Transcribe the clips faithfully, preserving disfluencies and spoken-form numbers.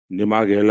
ನಿಮಗೆಲ್ಲ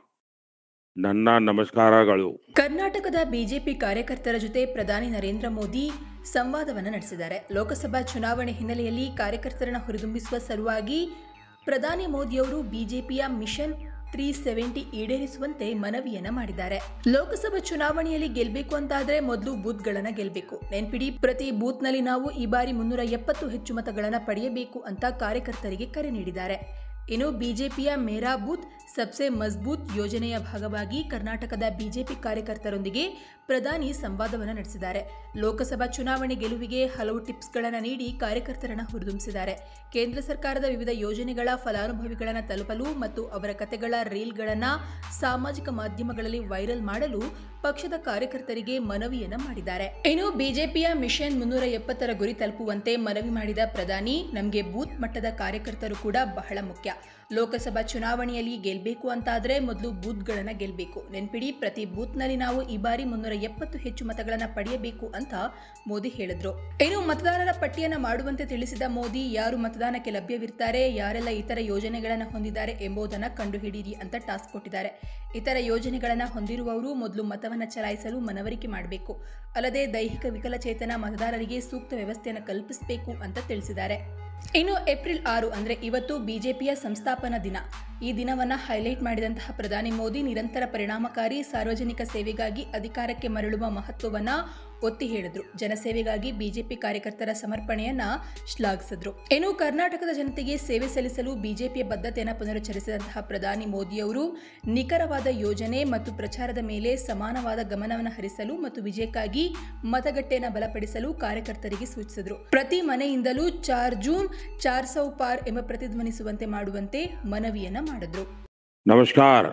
ನನ್ನ ನಮಸ್ಕಾರಗಳು. ಕರ್ನಾಟಕದ ಬಿಜೆಪಿ ಕಾರ್ಯಕರ್ತರ ಜೊತೆ ಪ್ರಧಾನಿ ನರೇಂದ್ರ ಮೋದಿ ಸಂವಾದವನ್ನು ನಡೆಸಿದ್ದಾರೆ. ಲೋಕಸಭಾ ಚುನಾವಣೆ ಹಿನ್ನೆಲೆಯಲ್ಲಿ ಕಾರ್ಯಕರ್ತರನ್ನು ಹುರಿದುಂಬಿಸುವ ಸಲುವಾಗಿ ಪ್ರಧಾನಿ ಮೋದಿಯವರು ಬಿಜೆಪಿಯ ಮಿಷನ್ ತ್ರೀ ಸೆವೆಂಟಿ ಈಡೇರಿಸುವಂತೆ ಮನವಿಯನ್ನ ಮಾಡಿದ್ದಾರೆ. ಲೋಕಸಭಾ ಚುನಾವಣೆಯಲ್ಲಿ ಗೆಲ್ಲಬೇಕು ಅಂತಾದ್ರೆ ಮೊದಲು ಬೂತ್ಗಳನ್ನ ಗೆಲ್ಲಬೇಕು. ನೆನ್ಪಿಡಿ, ಪ್ರತಿ ಬೂತ್ನಲ್ಲಿ ನಾವು ಈ ಬಾರಿ ಮುನ್ನೂರ ಎಪ್ಪತ್ತು ಹೆಚ್ಚು ಮತಗಳನ್ನ ಪಡೆಯಬೇಕು ಅಂತ ಕಾರ್ಯಕರ್ತರಿಗೆ ಕರೆ ನೀಡಿದ್ದಾರೆ. ಇನ್ನು ಬಿಜೆಪಿಯ ಮೇರಾ ಬೂತ್ ಸಬ್ಸೆ ಮಜಬೂತ್ ಯೋಜನೆಯ ಭಾಗವಾಗಿ ಕರ್ನಾಟಕದ ಬಿಜೆಪಿ ಕಾರ್ಯಕರ್ತರೊಂದಿಗೆ ಪ್ರಧಾನಿ ಸಂವಾದವನ್ನು ನಡೆಸಿದ್ದಾರೆ. ಲೋಕಸಭಾ ಚುನಾವಣೆ ಗೆಲುವಿಗೆ ಹಲವು ಟಿಪ್ಸ್ಗಳನ್ನು ನೀಡಿ ಕಾರ್ಯಕರ್ತರನ್ನು ಹುರಿದುಂಬಿಸಿದ್ದಾರೆ. ಕೇಂದ್ರ ಸರ್ಕಾರದ ವಿವಿಧ ಯೋಜನೆಗಳ ಫಲಾನುಭವಿಗಳನ್ನು ತಲುಪಲು ಮತ್ತು ಅವರ ಕತೆಗಳ ರೀಲ್ಗಳನ್ನು ಸಾಮಾಜಿಕ ಮಾಧ್ಯಮಗಳಲ್ಲಿ ವೈರಲ್ ಮಾಡಲು ಪಕ್ಷದ ಕಾರ್ಯಕರ್ತರಿಗೆ ಮನವಿಯನ್ನ ಮಾಡಿದ್ದಾರೆ. ಇನ್ನು ಬಿಜೆಪಿಯ ಮಿಷನ್ ಮುನ್ನೂರ ಎಪ್ಪತ್ತರ ಗುರಿ ತಲುಪುವಂತೆ ಮನವಿ ಮಾಡಿದ ಪ್ರಧಾನಿ, ನಮಗೆ ಬೂತ್ ಮಟ್ಟದ ಕಾರ್ಯಕರ್ತರು ಕೂಡ ಬಹಳ ಮುಖ್ಯ. ಲೋಕಸಭಾ ಚುನಾವಣೆಯಲ್ಲಿ ಗೆಲ್ಲಬೇಕು ಅಂತಾದ್ರೆ ಮೊದಲು ಬೂತ್ಗಳನ್ನ ಗೆಲ್ಲಬೇಕು. ನೆನ್ಪಿಡಿ, ಪ್ರತಿ ಬೂತ್ನಲ್ಲಿ ನಾವು ಈ ಬಾರಿ ಮುನ್ನೂರ ಎಪ್ಪತ್ತು ಹೆಚ್ಚು ಮತಗಳನ್ನ ಪಡೆಯಬೇಕು ಅಂತ ಮೋದಿ ಹೇಳಿದ್ರು. ಇನ್ನು ಮತದಾರರ ಪಟ್ಟಿಯನ್ನ ಮಾಡುವಂತೆ ತಿಳಿಸಿದ ಮೋದಿ, ಯಾರು ಮತದಾನಕ್ಕೆ ಲಭ್ಯವಿರ್ತಾರೆ, ಯಾರೆಲ್ಲ ಇತರ ಯೋಜನೆಗಳನ್ನ ಹೊಂದಿದ್ದಾರೆ ಎಂಬುದನ್ನ ಕಂಡುಹಿಡಿಯಿರಿ ಅಂತ ಟಾಸ್ಕ್ ಕೊಟ್ಟಿದ್ದಾರೆ. ಇತರ ಯೋಜನೆಗಳನ್ನ ಹೊಂದಿರುವವರು ಮೊದಲು ಮತವನ್ನ ಚಲಾಯಿಸಲು ಮನವರಿಕೆ ಮಾಡಬೇಕು. ಅಲ್ಲದೆ ದೈಹಿಕ ವಿಕಲಚೇತನ ಮತದಾರರಿಗೆ ಸೂಕ್ತ ವ್ಯವಸ್ಥೆಯನ್ನು ಕಲ್ಪಿಸಬೇಕು ಅಂತ ತಿಳಿಸಿದ್ದಾರೆ. ಇನ್ನು ಏಪ್ರಿಲ್ ಆರು ಅಂದ್ರೆ ಇವತ್ತು ಬಿಜೆಪಿಯ ಸಂಸ್ಥಾಪನಾ ದಿನ. ಈ ದಿನವನ್ನ ಹೈಲೈಟ್ ಮಾಡಿದಂತಹ ಪ್ರಧಾನಿ ಮೋದಿ ನಿರಂತರ ಪರಿಣಾಮಕಾರಿ ಸಾರ್ವಜನಿಕ ಸೇವೆಗಾಗಿ ಅಧಿಕಾರಕ್ಕೆ ಮರಳುವ ಮಹತ್ವವನ್ನ ಒತ್ತಿ ಹೇಳಿದ್ರು. ಜನಸೇವೆಗಾಗಿ ಬಿಜೆಪಿ ಕಾರ್ಯಕರ್ತರ ಸಮರ್ಪಣೆಯನ್ನ ಶ್ಲಾಘಿಸಿದ್ರು. ಇನ್ನು ಕರ್ನಾಟಕದ ಜನತೆಗೆ ಸೇವೆ ಸಲ್ಲಿಸಲು ಬಿಜೆಪಿಯ ಬದ್ಧತೆಯನ್ನು ಪುನರುಚ್ಚರಿಸಿದಂತಹ ಪ್ರಧಾನಿ ಮೋದಿಯವರು ನಿಖರವಾದ ಯೋಜನೆ ಮತ್ತು ಪ್ರಚಾರದ ಮೇಲೆ ಸಮಾನವಾದ ಗಮನವನ್ನು ಹರಿಸಲು ಮತ್ತು ವಿಜಯಕ್ಕಾಗಿ ಮತಗಟ್ಟೆಯನ್ನು ಬಲಪಡಿಸಲು ಕಾರ್ಯಕರ್ತರಿಗೆ ಸೂಚಿಸಿದರು. ಪ್ರತಿ ಮನೆಯಿಂದಲೂ ಚಾರ್ ಜೂನ್ ಚಾರ್ ಸೌ ಪಾರ್ ಎಂಬ ಪ್ರತಿಧ್ವನಿಸುವಂತೆ ಮಾಡುವಂತೆ ಮನವಿಯನ್ನ ಮಾಡಿದ್ರು. नमस्कार.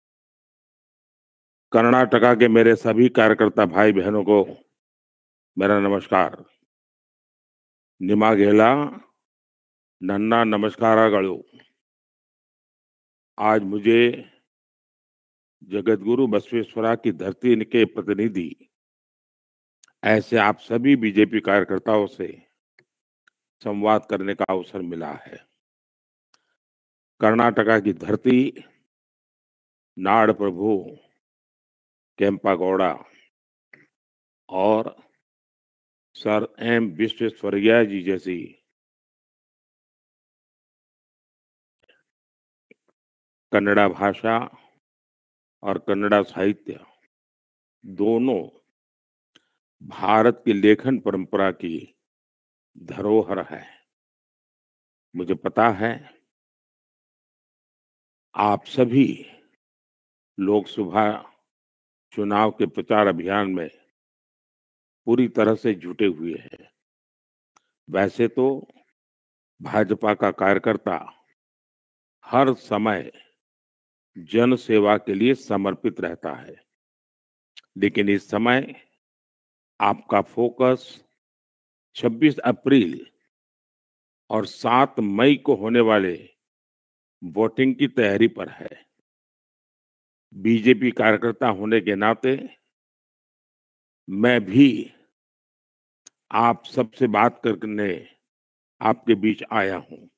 कर्नाटक के मेरे सभी कार्यकर्ता भाई बहनों को मेरा नमस्कार. ನಿಮಗೆಲ್ಲ ನನ್ನ ನಮಸ್ಕಾರಗಳು. आज मुझे जगतगुरु बसवेश्वरा की धरती के प्रतिनिधि ऐसे आप सभी बीजेपी कार्यकर्ताओं से संवाद करने का अवसर मिला है. कर्नाटका की धरती नाड़ प्रभु केम्पागौड़ा और सर एम विश्वेश्वरैया जी जैसी कन्नड़ा भाषा और कन्नड़ा साहित्य दोनों भारत की लेखन परंपरा की धरोहर है. मुझे पता है आप सभी लोकसभा चुनाव के प्रचार अभियान में पूरी तरह से जुटे हुए हैं. वैसे तो भाजपा का कार्यकर्ता हर समय जन सेवा के लिए समर्पित रहता है, लेकिन इस समय आपका फोकस छब्बीस अप्रैल और सात मई को होने वाले वोटिंग की तैयारी पर है. बीजेपी कार्यकर्ता होने के नाते मैं भी आप सबसे बात करने आपके बीच आया हूं.